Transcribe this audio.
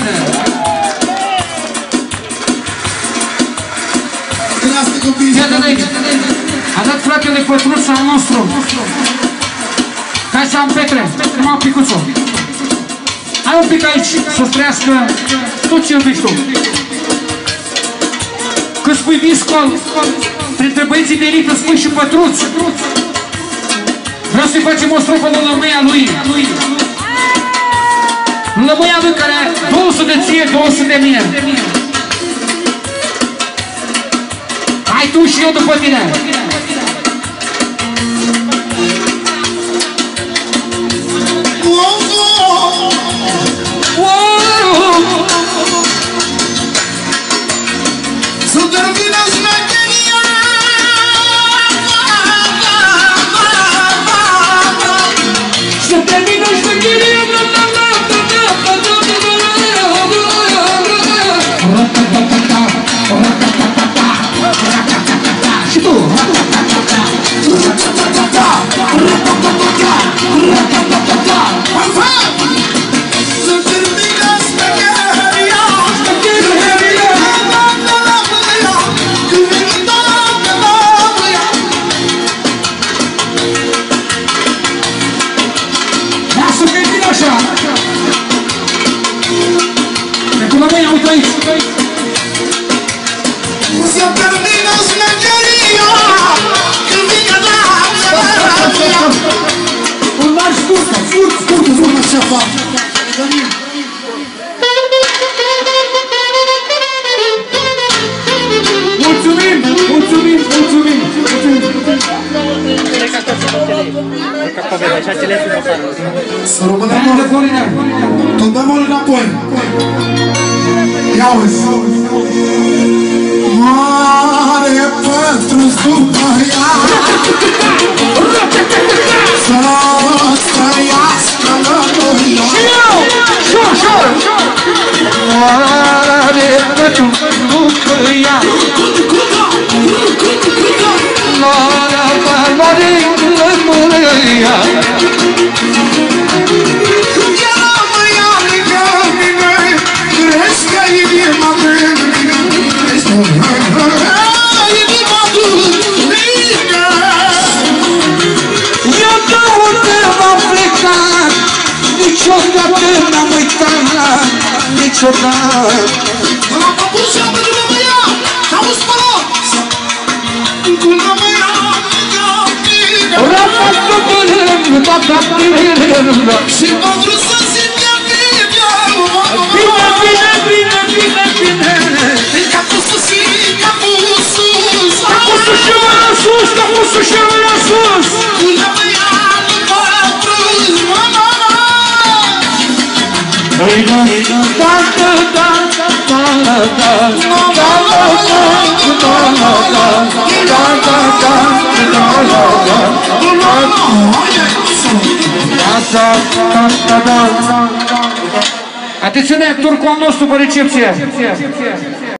Iată de aici. A dat fratele pătruț al nostru. Hai să am Petre, numai picuțul. Hai un pic aici, să-ți trăiască tot ce iubești tu. Când spui viscol, printre băieții de elită spui și pătruț. Vreau să-i facem o strofă de lămâia lui. Lămâia lui care are 200 de ție, 200 de mie. Hai tu și eu după tine. Să rămânem tot dăm-o înapoi. Ia-uzi. Mare pătruț după ea, să-ți trăiască lămâia. Și eu! Mare pătruț după ea, mare lămâia. Niciodată n-am uitat, niciodată. La papușa mă ducă mă ia, auzi mă rog. Ducă mă ia, și mă vrut să simt ea bine. Capul sus, capul sus. Capul sus și mă la sus, capul sus și mă la sus. Ducă mă ia, Atențiune, turcul nostru pe recepție.